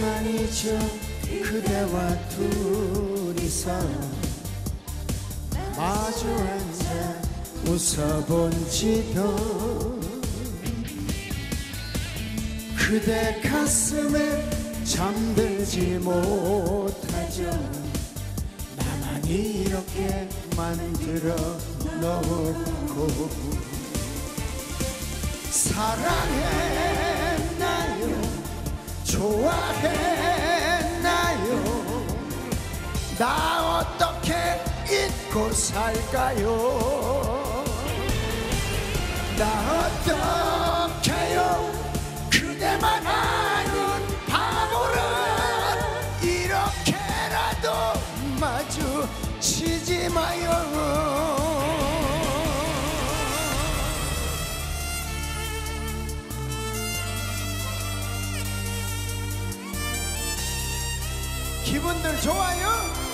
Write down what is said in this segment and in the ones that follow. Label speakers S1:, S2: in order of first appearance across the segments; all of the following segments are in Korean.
S1: 오랜만이죠 그대와 둘이서 마주 앉아 웃어본 지도 그대 가슴에 잠들지 못하죠 나만 이렇게 만들어 놓고 사랑했나요 좋아했나요 나 어떻게 잊고 살까요 나 어떡해요 그대만 아는 바보를 이렇게라도 마주치지 마요 기분들 좋아요?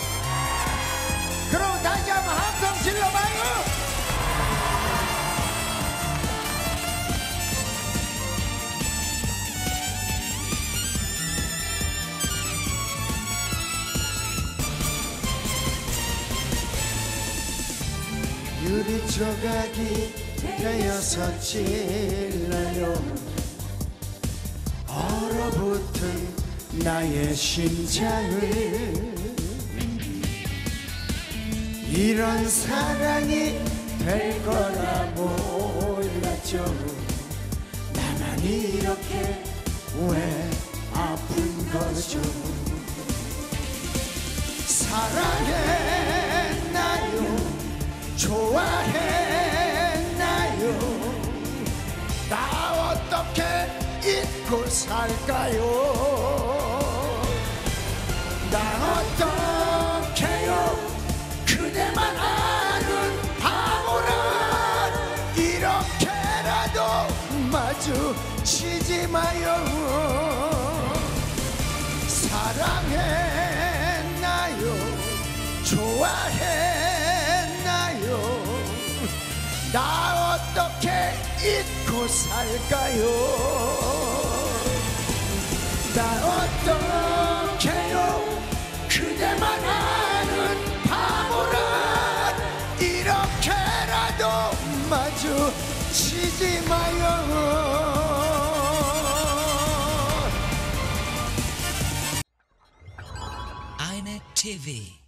S1: 그럼 다시 한번 함성 질러봐요. 유리 조각이 되어서 찔러요 얼어붙은 나의 심장을 이런 사랑이 될 거라 몰랐죠 나만 이렇게 왜 아픈 거죠 사랑했나요 좋아했나요 나 어떻게 잊고 살까요 나 어떡해요 그대만 아는 바보라 이렇게라도 마주치지 마요 사랑했나요 좋아했나요 나 어떻게 잊고 살까요 나 어떡해요 그대만 아는 바보라 이렇게라도 마주치지 마요
S2: iNet TV